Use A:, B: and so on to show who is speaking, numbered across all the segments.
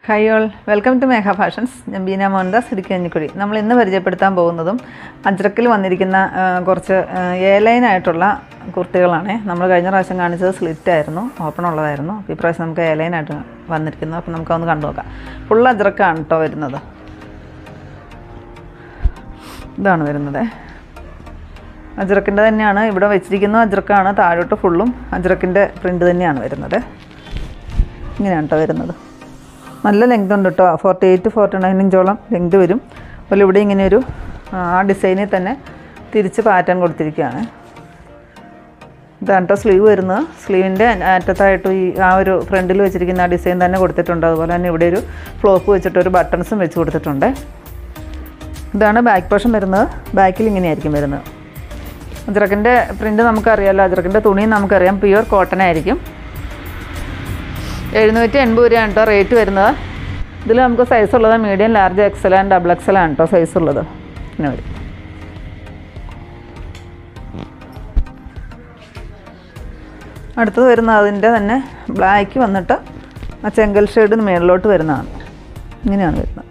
A: Hi all, welcome to Megha Fashions. I am Beena Mohandas. We will now പരിചയപ്പെടുത്താൻ പോകുന്നതും അജ്രക്കിൽ വന്നിരിക്കുന്ന കുറച്ച് A-line ആയിട്ടുള്ള കുർത്തികളാണ്. നമ്മൾ കഴിഞ്ഞ പ്രാവശ്യം കാണിച്ചത് സ്ലിറ്റ് ആയിരുന്നു, ഓപ്പൺ ഉള്ളതായിരുന്നു. ഈ പ്രാവശ്യം നമുക്ക് A-line ആയിട്ട് വന്നിരിക്കുന്നു. അപ്പോൾ നമുക്ക് ഒന്ന് കണ്ടു നോക്കാം. ഫുൾ അജ്രക്കാണ് ട്ടോ വരുന്നത്. ഇതാണ് വരുന്നത്. അജ്രക്കിന്റെ തന്നെയാണ് ഇവിടെ വെച്ചിരിക്കുന്നത്. അജ്രക്കാണ്, താഴോട്ട് ഫുള്ളും അജ്രക്കിന്റെ പ്രിന്റ് തന്നെയാണ് വരുന്നത്. ഇങ്ങനെയാണ് ട്ടോ വരുന്നത്. നല്ല ലെങ്ത് ഉണ്ട് കേട്ടോ, 48 to 49 ഇഞ്ചോളം ലെങ്ത് വരും. അതുപോലെ ഇവിടെ ഇങ്ങനെ ഒരു ആ ഡിസൈനിൽ തന്നെ തിരിച്ച് പാറ്റേൺ കൊടുത്തിരിക്കുകയാണ്. ഇതാണ് കേട്ടോ സ്ലീവ് വരുന്നത്. സ്ലീവിൻ്റെ അറ്റത്തായിട്ട് ഈ ആ ഒരു ഫ്രണ്ടിൽ വെച്ചിരിക്കുന്ന ആ ഡിസൈൻ തന്നെ കൊടുത്തിട്ടുണ്ട്. അതുപോലെ തന്നെ ഇവിടെ ഒരു ഫ്ലോപ്പ് വെച്ചിട്ട് ഒരു ബട്ടൺസും വെച്ച് കൊടുത്തിട്ടുണ്ട്. ഇതാണ് ബാക്ക് പോർഷൻ വരുന്നത്. ബാക്കിൽ ഇങ്ങനെയായിരിക്കും വരുന്നത്. അജ്രക്കിൻ്റെ പ്രിൻറ്റ് നമുക്കറിയാമല്ലോ, അജ്രക്കിൻ്റെ തുണി നമുക്കറിയാം, പ്യുവർ കോട്ടൺ ആയിരിക്കും. 780 രൂപയാണ് കേട്ടോ റേറ്റ് വരുന്നത്. ഇതിൽ നമുക്ക് സൈസ് ഉള്ളത് medium, large, XL and double XL ആണ് കേട്ടോ സൈസ് ഉള്ളത്. പിന്നെ വരും അടുത്തത് വരുന്നത് അതിൻ്റെ തന്നെ ബ്ലാക്ക് വന്നിട്ട് ആ ചെങ്കൽ ഷെയ്ഡിന് മേളിലോട്ട് വരുന്നതാണ്. ഇങ്ങനെയാണ് വരുന്നത്.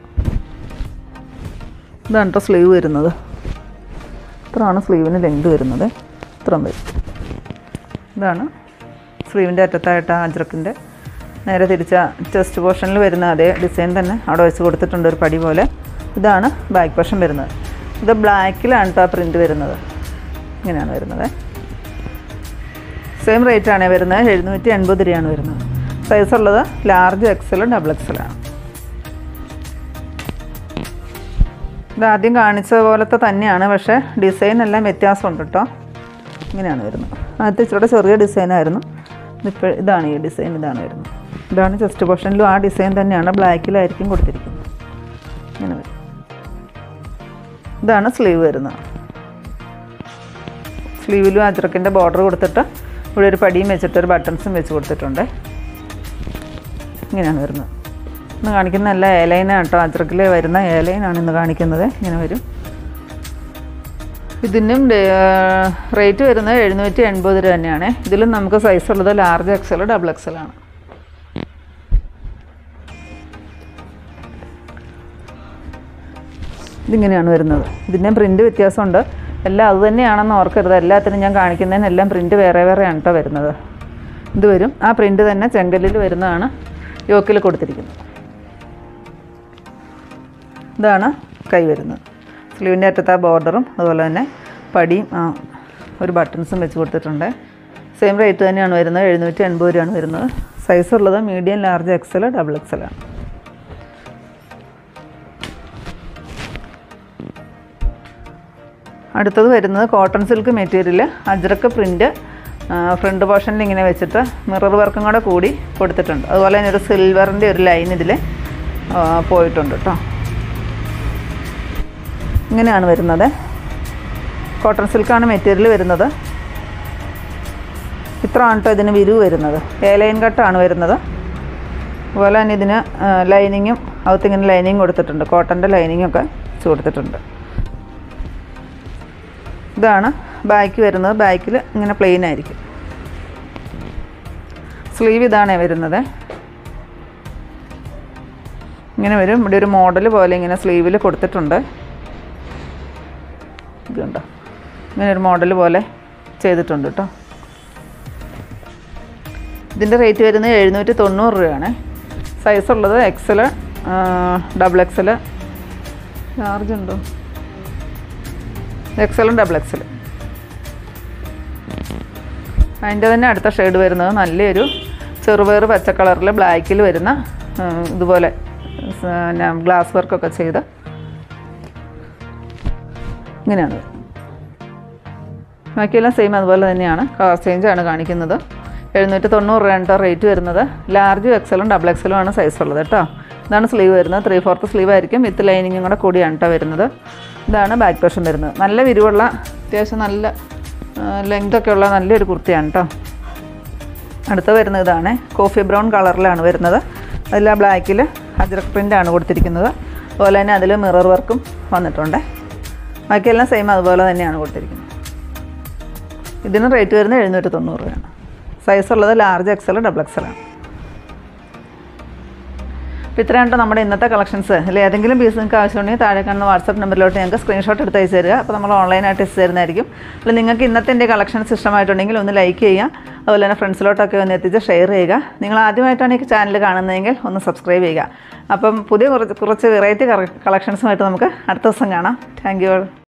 A: ഇതാണ് കേട്ടോ സ്ലീവ് വരുന്നത്. ഇത്രയാണ് സ്ലീവിന് ലെങ്ത് വരുന്നത്. ഇത്രയും വരും. ഇതാണ് സ്ലീവിൻ്റെ അറ്റത്തായിട്ട് അജ്രക്കിൻ്റെ നേരെ തിരിച്ച ചെസ്റ്റ് പോർഷനിൽ വരുന്ന അതേ ഡിസൈൻ തന്നെ അവിടെ വെച്ച് കൊടുത്തിട്ടുണ്ട്, ഒരു പടി പോലെ. ഇതാണ് ബാക്ക് പോർഷൻ വരുന്നത്. ഇത് ബ്ലാക്കിലാണ് കേട്ടോ പ്രിൻറ്റ് വരുന്നത്. ഇങ്ങനെയാണ് വരുന്നത്. സെയിം റേറ്റാണ് വരുന്നത്. 780 രൂപയാണ് വരുന്നത്. സൈസ് ഉള്ളത് ലാർജ്, എക്സൽ, ഡബിൾ എക്സലാണ്. ഇത് ആദ്യം കാണിച്ച പോലത്തെ തന്നെയാണ്, പക്ഷേ ഡിസൈൻ എല്ലാം വ്യത്യാസമുണ്ട് കേട്ടോ. ഇങ്ങനെയാണ് വരുന്നത്. ആദ്യത്തെ ഇച്ചിരി ചെറിയ ഡിസൈനായിരുന്നു. ഇപ്പോൾ ഇതാണ് ഈ ഡിസൈൻ, ഇതാണ് വരുന്നത്. ഇതാണ് ചെസ്റ്റ് പോർഷനിലും ആ ഡിസൈൻ തന്നെയാണ്, ബ്ലാക്കിലായിരിക്കും കൊടുത്തിരിക്കുന്നത്. ഇങ്ങനെ വരും. ഇതാണ് സ്ലീവ് വരുന്നത്. സ്ലീവിലും അജ്രക്കിൻ്റെ ബോർഡർ കൊടുത്തിട്ട് ഇവിടെ ഒരു പടിയും വെച്ചിട്ട് ഒരു ബട്ടൺസും വെച്ച് കൊടുത്തിട്ടുണ്ട്. ഇങ്ങനെയാണ് വരുന്നത്. ഇന്ന് കാണിക്കുന്ന എല്ലാ A-line-ആണ് കേട്ടോ. അജ്രക്കിൽ വരുന്ന A-line-ആണ് ഇന്ന് കാണിക്കുന്നത്. ഇങ്ങനെ വരും. ഇതിനും റേറ്റ് വരുന്നത് 780 രൂപ തന്നെയാണ്. ഇതിലും നമുക്ക് സൈസ് ഉള്ളത് ലാർജ്, എക്സൽ, ഡബിൾ എക്സലാണ്. ഇതിങ്ങനെയാണ് വരുന്നത്. ഇതിൻ്റെ പ്രിൻറ്റ് വ്യത്യാസമുണ്ട്. എല്ലാം അത് തന്നെയാണെന്ന് ഓർക്കരുത്. എല്ലാത്തിനും ഞാൻ കാണിക്കുന്നതിനെല്ലാം പ്രിൻറ്റ് വേറെ വേറെയാണ് കേട്ടോ വരുന്നത്. ഇത് വരും. ആ പ്രിൻറ്റ് തന്നെ ചെങ്കല്ലിൽ വരുന്നതാണ് യോക്കിൽ കൊടുത്തിരിക്കുന്നത്. ഇതാണ് കൈ വരുന്നത്. സ്ലീവിൻ്റെ അറ്റത്ത് ആ ബോർഡറും അതുപോലെ തന്നെ പടിയും ഒരു ബട്ടൺസും വെച്ച് കൊടുത്തിട്ടുണ്ട്. സെയിം റേറ്റ് തന്നെയാണ് വരുന്നത്. 780 രൂപയാണ് വരുന്നത്. സൈസ് ഉള്ളത് മീഡിയം, ലാർജ്, എക്സൽ, ഡബിൾ എക്സലാണ്. അടുത്തത് വരുന്നത് cotton silk material, Ajrakh print, front പോർഷനിൽ ഇങ്ങനെ വെച്ചിട്ട് മിറർ വർക്കും കൂടെ കൂടി കൊടുത്തിട്ടുണ്ട്. അതുപോലെ തന്നെ ഒരു സിൽവറിൻ്റെ ഒരു ലൈൻ ഇതിൽ പോയിട്ടുണ്ട് കേട്ടോ. ഇങ്ങനെയാണ് വരുന്നത്. കോട്ടൺ സിൽക്കാണ് മെറ്റീരിയൽ വരുന്നത്. ഇത്രയാണ് കേട്ടോ ഇതിന് വിരിവ് വരുന്നത്. A-line കട്ടാണ് വരുന്നത്. അതുപോലെ തന്നെ ഇതിന് ലൈനിങ്ങും അകത്തിങ്ങനെ ലൈനിങ് കൊടുത്തിട്ടുണ്ട്. കോട്ടൻ്റെ ലൈനിങ്ങൊക്കെ വെച്ച് കൊടുത്തിട്ടുണ്ട്. ഇതാണ് ബാക്ക് വരുന്നത്. ബാക്കിൽ ഇങ്ങനെ പ്ലെയിൻ ആയിരിക്കും. സ്ലീവ് ഇതാണ് വരുന്നത്. ഇങ്ങനെ വരും. ഇവിടെ ഒരു മോഡൽ പോലെ ഇങ്ങനെ സ്ലീവിൽ കൊടുത്തിട്ടുണ്ട്. ഇതുണ്ടോ, ഇങ്ങനെ ഒരു മോഡൽ പോലെ ചെയ്തിട്ടുണ്ട് കേട്ടോ. ഇതിൻ്റെ റേറ്റ് വരുന്നത് 790 രൂപയാണ്. സൈസ് ഉള്ളത് എക്സൽ, ഡബിൾ എക്സൽ, ലാർജ് ഉണ്ടോ, എക്സലും ഡബിൾ എക്സൽ. അതിൻ്റെ തന്നെ അടുത്ത ഷെയ്ഡ് വരുന്നത് നല്ലൊരു ചെറുപയർ പച്ച കളറിൽ ബ്ലാക്കിൽ വരുന്ന ഇതുപോലെ ഗ്ലാസ് വർക്കൊക്കെ ചെയ്ത് ഇങ്ങനെയാണ്. ബാക്കിയെല്ലാം സെയിം അതുപോലെ തന്നെയാണ്. കളർ ചേഞ്ചാണ് കാണിക്കുന്നത്. 790 രൂപയാണ് കേട്ടോ റേറ്റ് വരുന്നത്. ലാർജും, എക്സലും, ഡബിൾ എക്സലും ആണ് സൈസ് ഉള്ളത് കേട്ടോ. ഇതാണ് സ്ലീവ് വരുന്നത്. 3/4 സ്ലീവ് ആയിരിക്കും. വിത്ത് ലൈനിങ്ങും കൂടെ കൂടിയാണ് കേട്ടോ വരുന്നത്. ഇതാണ് ബാക്ക് പോർഷൻ വരുന്നത്. നല്ല വിരിവുള്ള, അത്യാവശ്യം നല്ല ലെങ്തൊക്കെ ഉള്ള നല്ലൊരു കുർത്തിയാണ് കേട്ടോ. അടുത്ത വരുന്നത് ഇതാണ്. കോഫി ബ്രൗൺ കളറിലാണ് വരുന്നത്. അതിൽ ആ ബ്ലാക്കിൽ അജ്രക് പ്രിൻ്റാണ് കൊടുത്തിരിക്കുന്നത്. അതുപോലെ തന്നെ അതിൽ മിറർ വർക്കും വന്നിട്ടുണ്ട്. ബാക്കിയെല്ലാം സെയിം അതുപോലെ തന്നെയാണ് കൊടുത്തിരിക്കുന്നത്. ഇതിന് റേറ്റ് വരുന്നത് 790 രൂപയാണ്. സൈസ് ഉള്ളത് ലാർജ്, എക്സൽ, ഡബിൾ എക്സലാണ്. അപ്പോൾ ഇത്രയാണ് നമ്മുടെ ഇന്നത്തെ കളക്ഷൻസ്. അതിൽ ഏതെങ്കിലും പീസ് നിങ്ങൾക്ക് ആവശ്യമുണ്ടെങ്കിൽ താഴെ കാണുന്ന വാട്സപ്പ് നമ്പറിലോട്ട് ഞങ്ങൾക്ക് സ്ക്രീൻഷോട്ട് എടുത്ത് അയച്ചു തരിക. അപ്പോൾ നമ്മൾ ഓൺലൈനായിട്ട് എത്തിച്ചു തരുന്നതായിരിക്കും. അപ്പോൾ നിങ്ങൾക്ക് ഇന്നത്തെ എൻ്റെ കളക്ഷൻസ് ഇഷ്ടമായിട്ടുണ്ടെങ്കിൽ ഒന്ന് ലൈക്ക് ചെയ്യുക, അതുപോലെ തന്നെ ഫ്രണ്ട്സിലോട്ടൊക്കെ ഒന്ന് എത്തിച്ച് ഷെയർ ചെയ്യുക. നിങ്ങൾ ആദ്യമായിട്ടാണ് ഈ ചാനൽ കാണുന്നതെങ്കിൽ ഒന്ന് സബ്സ്ക്രൈബ് ചെയ്യുക. അപ്പം പുതിയ കുറച്ച് വെറൈറ്റി കളക്ഷൻസുമായിട്ട് നമുക്ക് അടുത്ത ദിവസം കാണാം. Thank U.